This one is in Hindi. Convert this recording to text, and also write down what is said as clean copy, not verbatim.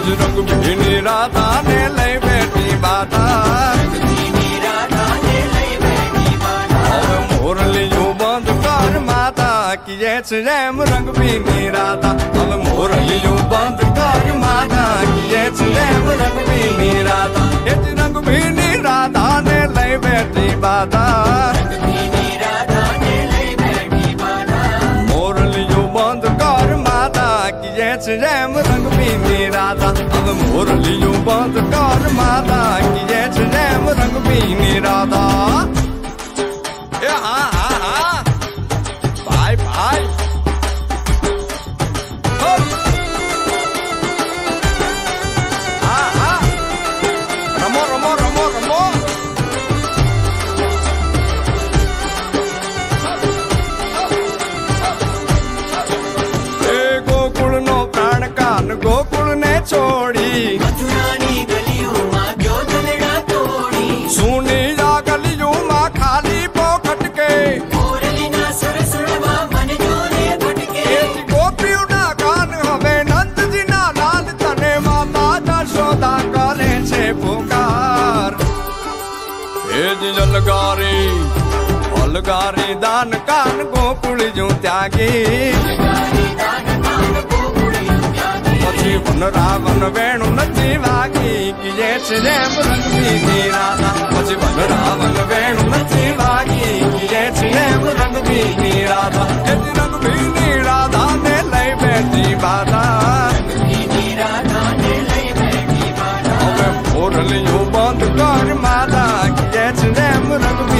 रंग भीनी राधा ने लई बेटी बाधा मोर लियो बंद कर माता किए रेम रंग भीनी राधा अब मोर लियो बंद कर माता किए रेम रंग भीनी राधा रंग भीनी राधा ने लई बेटी बाधा मोर लियो बंद कर माता किए रेम रंग भीनी राधा अब मोर लियो बंद कर माता किए रेम रंग भीनी राधा हाँ हाँ हाँ भाई भाई हाँ हाँ रमो रमो रमो रमो गोकुल नो प्राण कान गोकुल ने छोड़ी मथुरानी गलियों माँ क्यों दलड़ा तोड़ी सुनी जा गलियों माँ खाली पोखट के मोरलीना सुर सुरवा मन जोरे भटके गोपियों ना कान हवे नंद जी ना लाल तने माता जशोदा करे छे पुकार हे जी अलगारी दान कान गोकुल जो त्यागी પછી વન રાવણ વેણુ નથી વાગી કિયે છે રેમ રંગ ભીની રાધા પછી વન રાવણ વેણુ નથી વાગી કિયે છે રેમ રંગ ભીની રાધા એ રંગ ભીની રાધા ને લઈ બેઠી બાધા હવે મોરલીઓ બંધ કર માતા કિયે છે રેમ રંગ